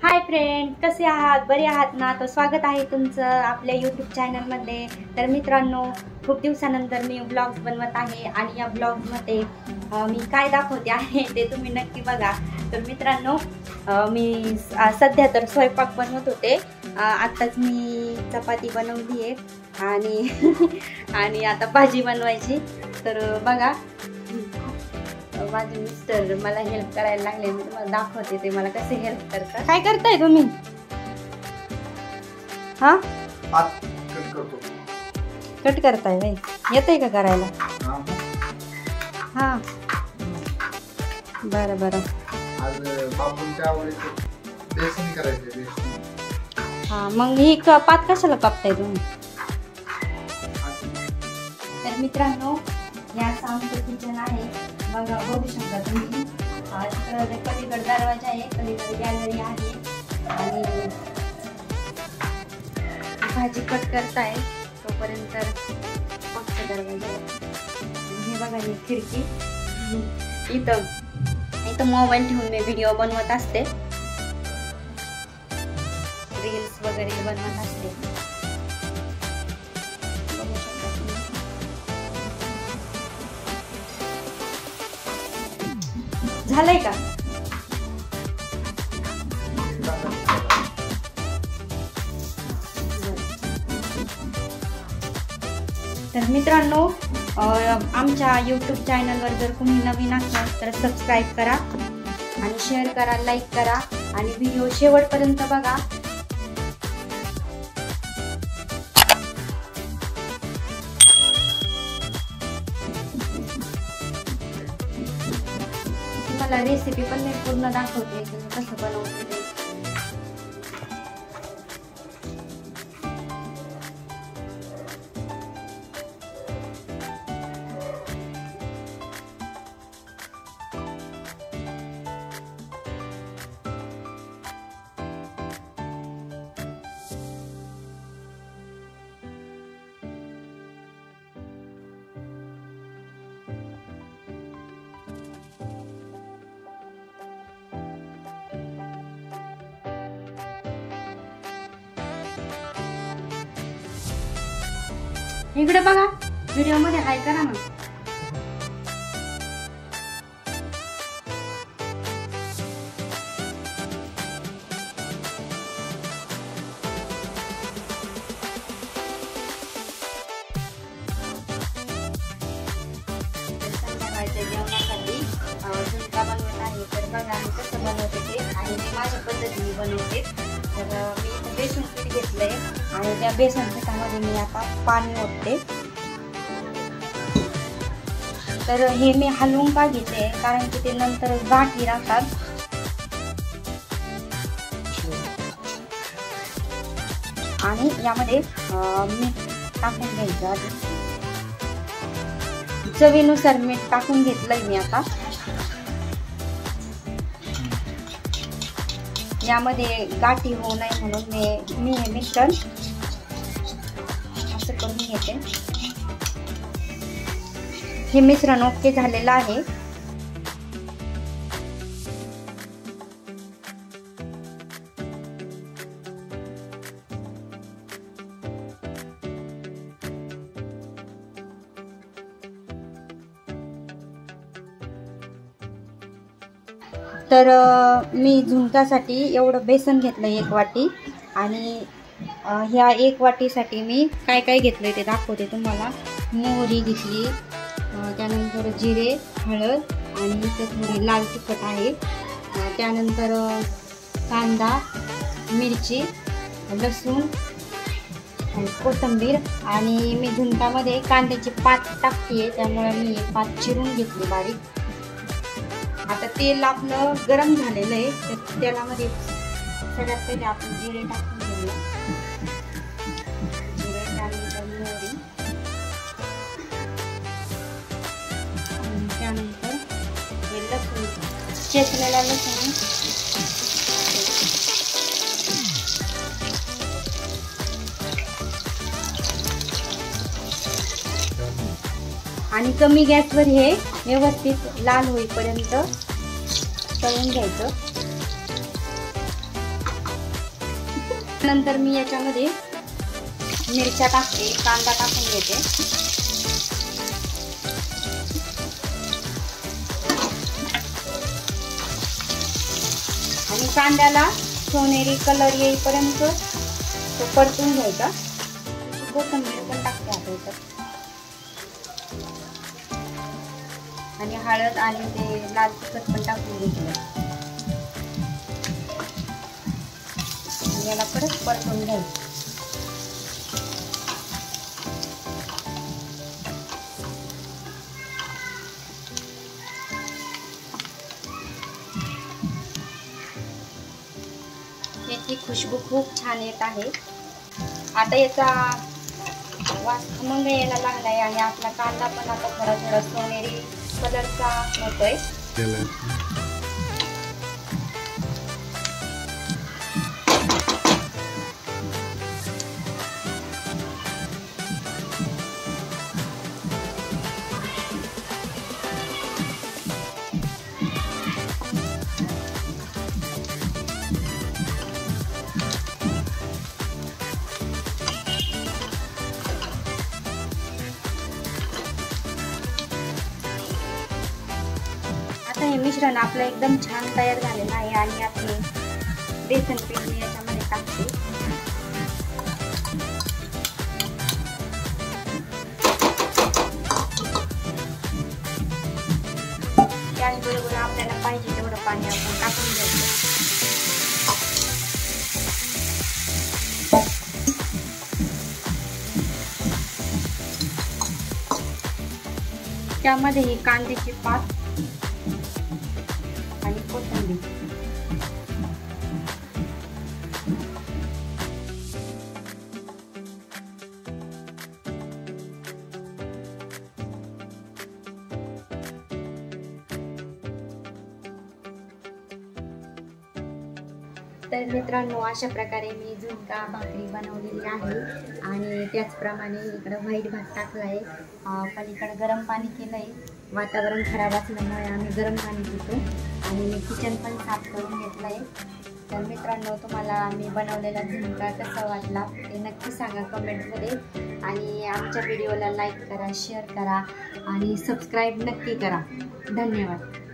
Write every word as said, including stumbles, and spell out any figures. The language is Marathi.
हाय फ्रेंड, कसे आहात? बरे आहात ना? तर स्वागत आहे तुमचं आपल्या यूट्यूब चॅनलमध्ये. तर मित्रांनो, खूप दिवसानंतर मी ब्लॉग्स बनवत आहे आणि या ब्लॉग्समध्ये मी काय दाखवते आहे ते तुम्ही नक्की बघा. तर मित्रांनो, मी सध्या तर स्वयंपाक बनवत होते. आत्ताच मी चपाती बनवली आहे आणि आणि आता भाजी बनवायची. तर बघा, माझे मिस्टर मला हेल्प करायला लागले. मी तुम्हाला दाखवते ते मला कसे हेल्प करतात. काय करताय तुम्ही? हा, कट करतो. कट करताय बाई, येतंय का करायला? हा, बरं बरं. आज बापूंच्या आवडीचं बेसन करायचं. बेसन. हा, मग ही पात कशाला कापताय तुम्ही? तर मित्रांनो, या आमचं किचन आहे. बघा, बघू शकता तुम्ही. पलीकडे दरवाजा आहे, पलीकडे गॅलरी आहे आणि भाजी कट करताय तोपर्यंत फक्त दरवाजा आहे. हे बघा, ही खिडकी. इथं इथं मोबाईल ठेवून मी व्हिडिओ बनवत असते, रील्स वगैरे बनवत असते. झालंय का? तर मित्रांनो, आमच्या यूट्यूब चॅनलवर जर तुम्ही नवीन असाल तर सबस्क्राईब करा आणि शेअर करा, लाईक करा आणि व्हिडिओ शेवटपर्यंत बघा. मला रेसिपी पण मी पूर्ण दाखवते कसं बनवते. इकडे बघा, व्हिडिओ मध्ये हाय करा ना. संध्याकाळच्या जेवणासाठी झुणका बनवत आहे. तर बघा मी कसं बनवते ते आणि मी माझ्या पद्धतीने बनवते. तर मी बेसन पीठ घेतलंय आणि त्या बेसन पिठामध्ये मी आता पाणी ओतते. तर हे मी हलवून का घेते, कारण की ते नंतर गाठी राहतात. आणि यामध्ये मीठ टाकून घ्यायचं. चवीनुसार मीठ टाकून घेतलंय मी आता. यामध्ये गाठी होऊ नये म्हणून मी मी हे मिश्रण असं करून घेते. हे मिश्रण ओके झालेलं आहे. तर मी झुणकासाठी एवढं बेसन घेतलं एक वाटी आणि ह्या एक वाटीसाठी मी काय काय घेतलं ते दाखवते तुम्हाला. मोहरी घेतली, त्यानंतर जिरे, हळद आणि इथं थोडी लाल तिखट आहे. त्यानंतर कांदा, मिरची, लसूण, कोथिंबीर आणि मी झुणकामध्ये कांद्याची पात टाकते, त्यामुळे मी पात चिरून घेतली बारीक. आता तेल आपलं गरम झालेलं आहे. तर तेलामध्ये सगळ्यात पहिले आपण जिरे टाकून घेऊया. जिरे, त्यानंतर मोहरी, त्यानंतर हे लसूण, चेचलेला लसूण, आणि कमी गॅसवर हे व्यवस्थित लाल होईपर्यंत तळून घ्यायचं. नंतर मी याच्यामध्ये मिरच्या टाकते, कांदा टाकून घेते. आणि कांद्याला सोनेरी कलर येईपर्यंत तो परतून घ्यायचा. कोथिंबीर पण टाकते आता याच्यात. आणि हळद आणि ते लाल तिखट पण टाकून घेतलं. आणि याला परत परतून घ्यायचं. याची खुशबू खूप छान येत आहे. आता याचा वास खमंग यायला लागलाय आणि आपला कांदा पण आता थोडा थोडा सोनेरी कलरचा होतोय. आता हे मिश्रण आपलं एकदम छान तयार झालेलं आहे. आणि आता बेसन पीठ मी याच्यामध्ये टाकते. त्याचबरोबर आपल्याला पाहिजे तेवढं पाणी आपण टाकून घ्यायचं. त्यामध्ये ही कांद्याची पात आणि कोथिंबीर. तर मित्रांनो, अशा प्रकारे मी झुणका भाकरी बनवलेली आहे. आणि त्याचप्रमाणे इकडं व्हाईट भात टाकला आहे. पलीकडं गरम पाणी केलं आहे. वातावरण खराब असल्यामुळे आम्ही गरम पाणी पितो. आणि मी किचन पण साफ करून घेतलं आहे. तर मित्रांनो, तुम्हाला मी बनवलेला झुणका कसा वाटला ते नक्की सांगा कमेंटमध्ये. आणि आमच्या व्हिडिओला लाईक करा, शेअर करा आणि सबस्क्राईब नक्की करा. धन्यवाद.